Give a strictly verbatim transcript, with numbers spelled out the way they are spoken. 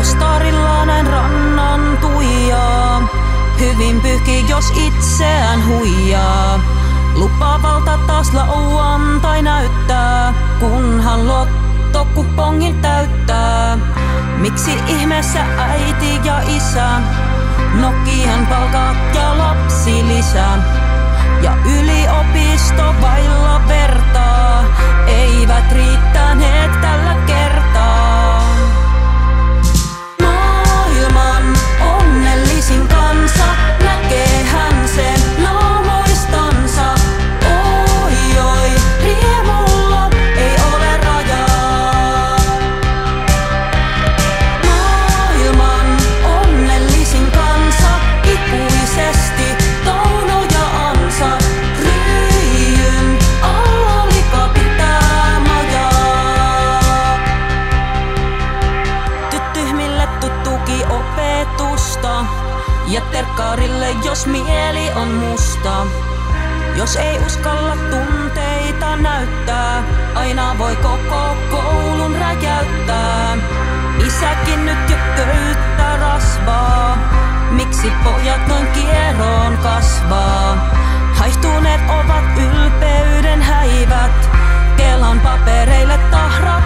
Tostarilla näin rannan tuijaa. Hyvin pyyhki, jos itseään huijaa. Lupaavalta taas lauan tai näyttää, kunhan lottokupongin täyttää. Miksi ihmeessä äiti ja isä, Nokian palkat ja lapsilisä ja yliopisto vailla vertaa eivät riittäneet tällä kertaa. Maailman onnellisin kansa, näkee hän sen naamoistansa. Oi oi, riemulla ei ole rajaa. Maailman onnellisin kansa, ikuisesti Tauno ja ansa. Ryijyn alla pitää majaa. Tyhmille tuttuki opetusta ja terkkarille, jos mieli on musta. Jos ei uskalla tunteita näyttää, aina voi koko koulun räjäyttää. Isäkin nyt jo köyttää rasvaa, miksi pojat noin kieroon kasvaa? Haihtuneet ovat ylpeyden häivät, Kelan papereille tahraa.